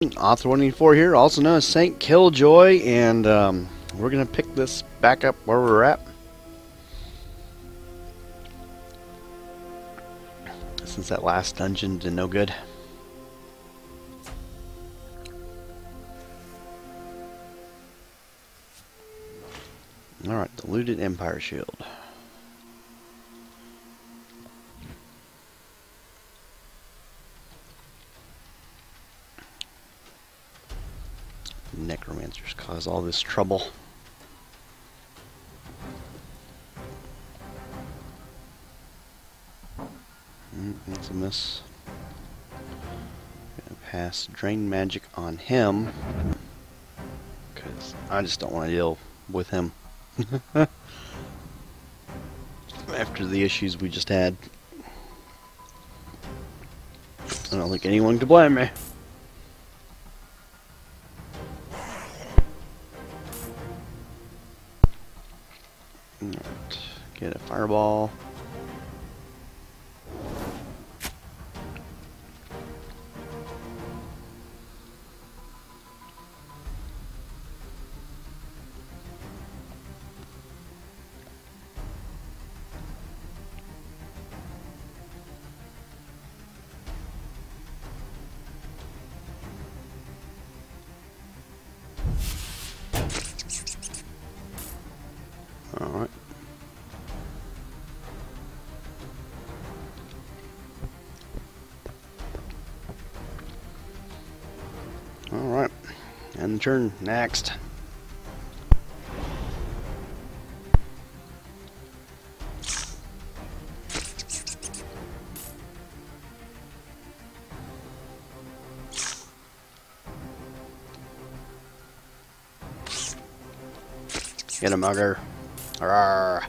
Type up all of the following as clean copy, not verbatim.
Author 184 here, also known as Saint Killjoy, and we're going to pick this back up where we're at. Since that last dungeon did no good. Alright, the looted Empire Shield. Necromancers cause all this trouble. That's a miss. Gonna pass Drain Magic on him, because I just don't want to deal with him. After the issues we just had. I don't think anyone could blame me. Alright, get a fireball. Alright. Alright. End the turn. Next. Get a mugger. Arrgh.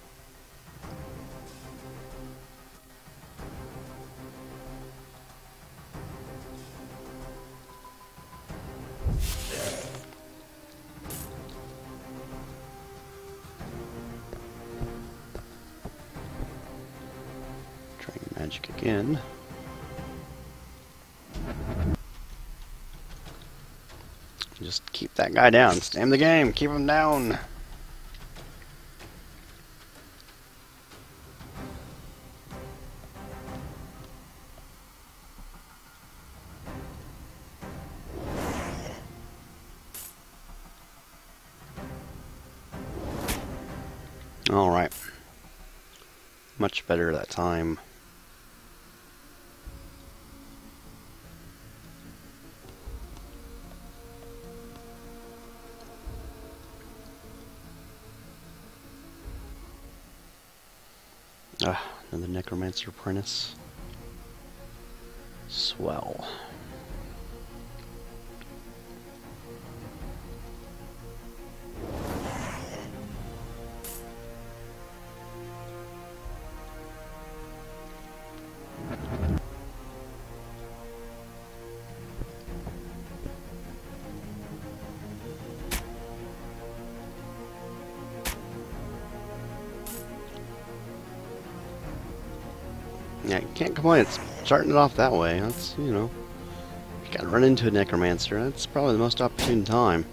Drain Magic again. Just keep that guy down. Stay the game. Keep him down. Alright. Much better that time. Another Necromancer Apprentice. Swell. Yeah, you can't complain. It's starting it off that way. That's, you know, you gotta run into a Necromancer. That's probably the most opportune time.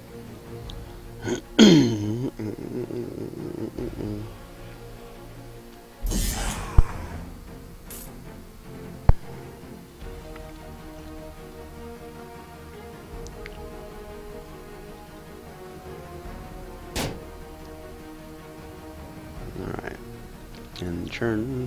Alright. And turn.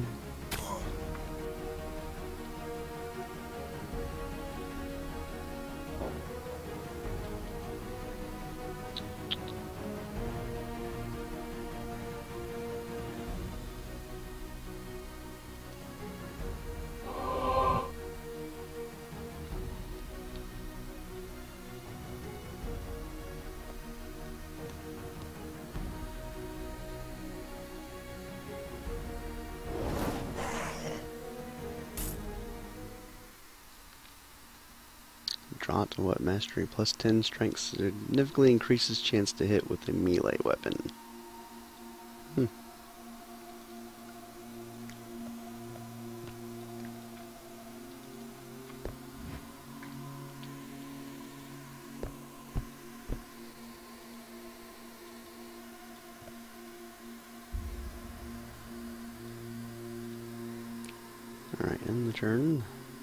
Draw to what mastery plus 10 strength significantly increases chance to hit with a melee weapon. In the turn.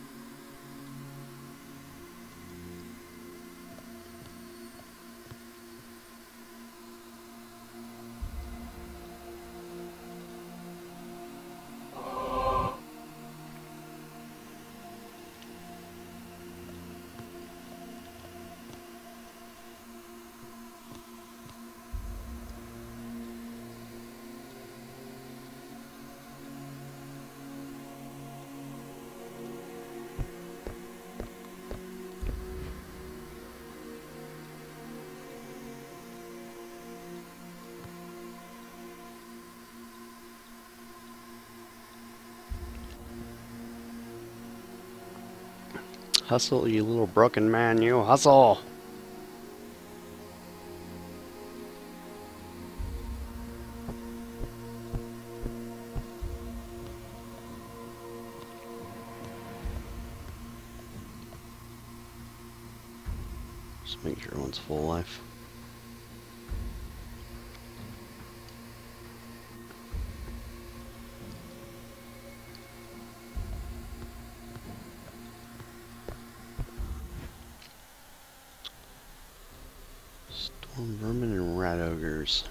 Hustle, you little broken man, you hustle! Just make sure everyone's full life. Storm vermin and rat ogres.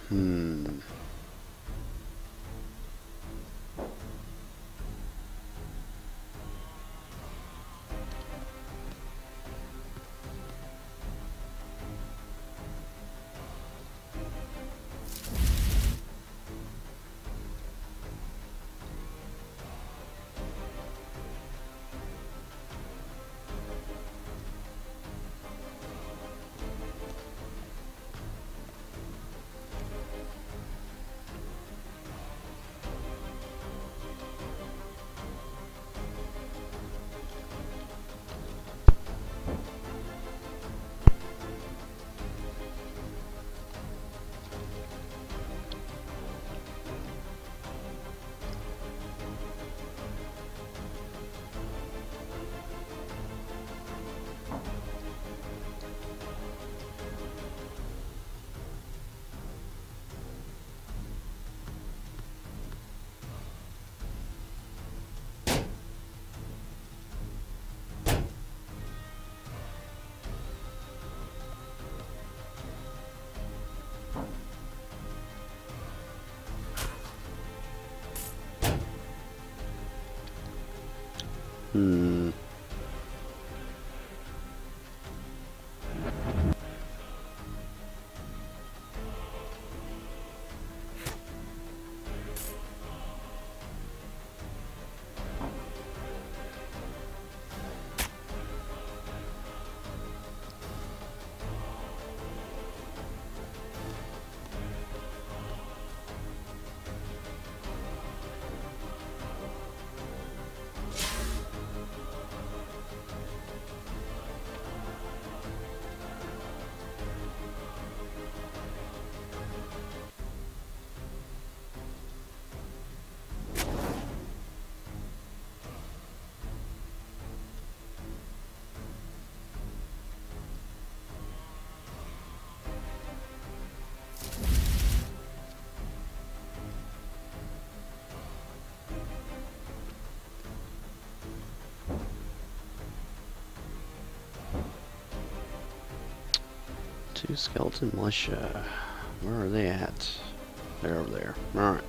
Two skeleton militia. Where are they at? They're over there. Alright.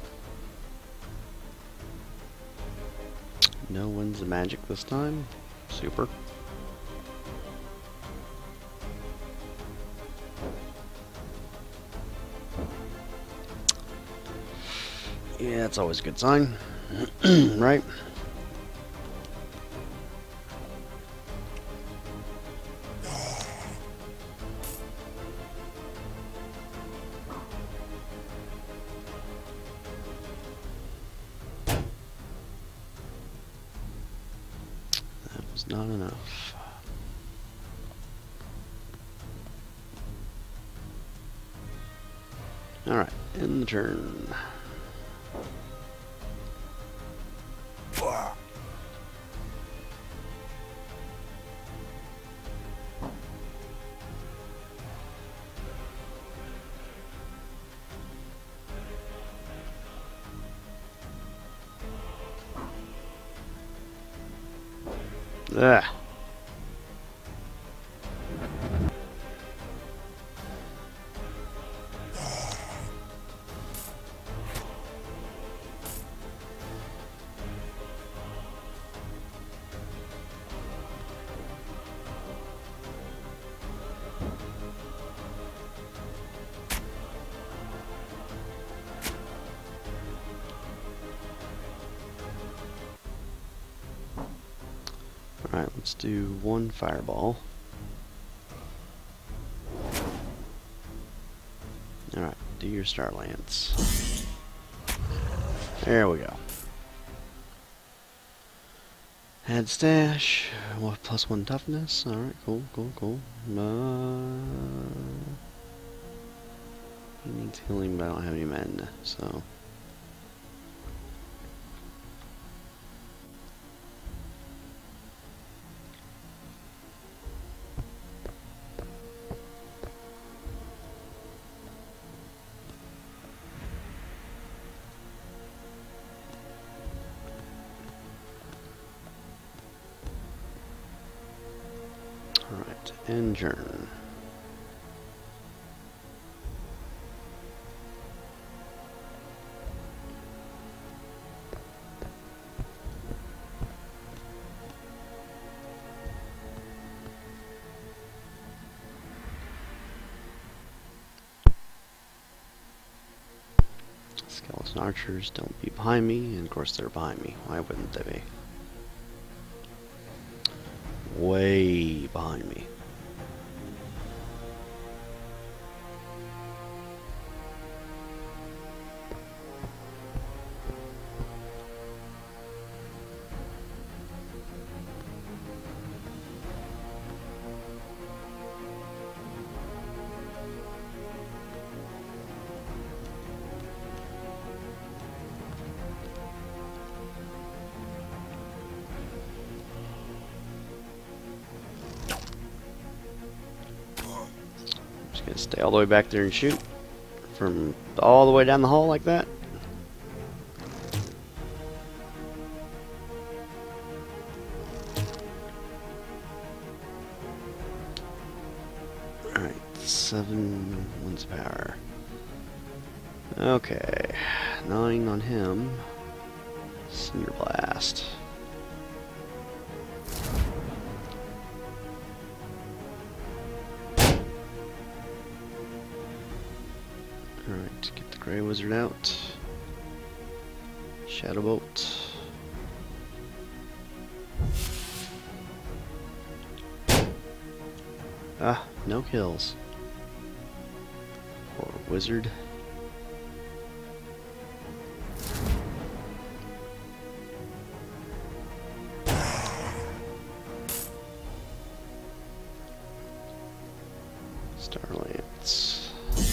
No one's the magic this time. Super. Yeah, that's always a good sign. Right? Not enough. Alright, end the turn. Ugh. Alright, let's do one fireball. Alright, do your Star Lance. There we go. Add stash. +1 toughness. Alright, cool. He needs healing, but I don't have any men, so. Alright, and Jern. Skeleton archers, don't be behind me, and of course they're behind me. Why wouldn't they be? Way behind me. Just gonna stay all the way back there and shoot from all the way down the hall like that. Alright, 7 one's power. Okay, 9 on him. Cinder Blast. Alright, get the Grey Wizard out. Shadow Bolt. Ah, no kills. Poor wizard. Star Lance.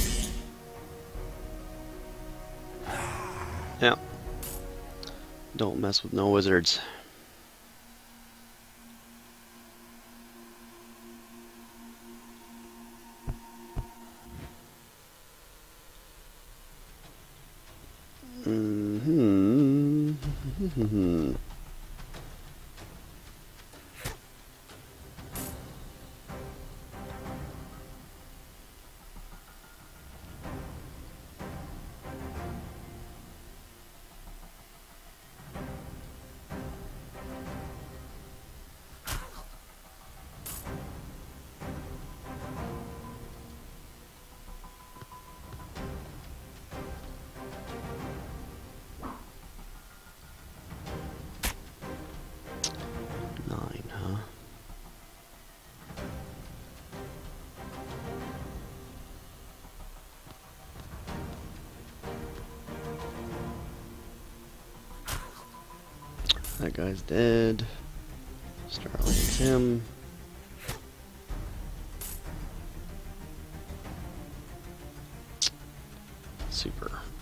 Yeah. Don't mess with no wizards. Mm-hmm. 9, huh? That guy's dead. Starling's him. Super.